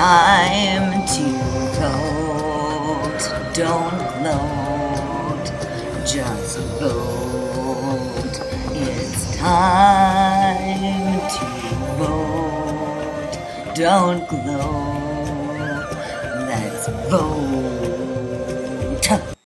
time to vote. Don't gloat, just vote. It's time to vote. Don't gloat, let's vote.